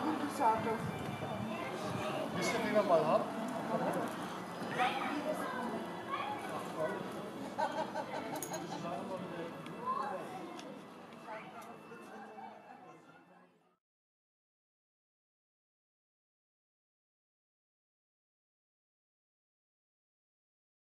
haben, das sagt er. Wisst ihr, wie wir mal haben?